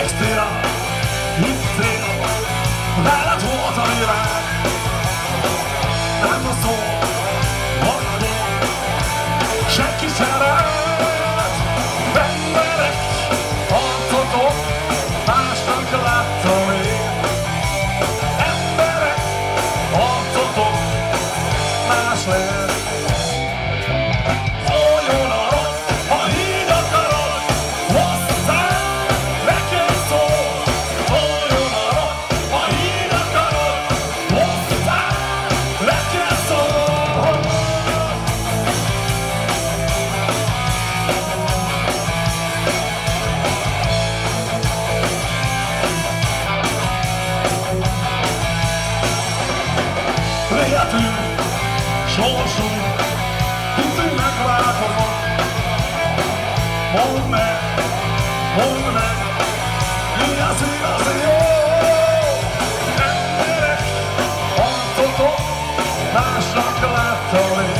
Végtél, hittél, veled volt a világ. Nem a szó, maradok, senki sem rád. Emberek, harcotok, másnak láttam én. Emberek, harcotok, más lehet. Folyjon a rossz, ha így akarod, hozzám nekem szól. Folyjon a rossz, ha így akarod, hozzám nekem szól. Életünk, sorsunk, hitünk megváltozott. Mondd meg, mi az igazi jó. Emberek, harcotok, másnak láttam én.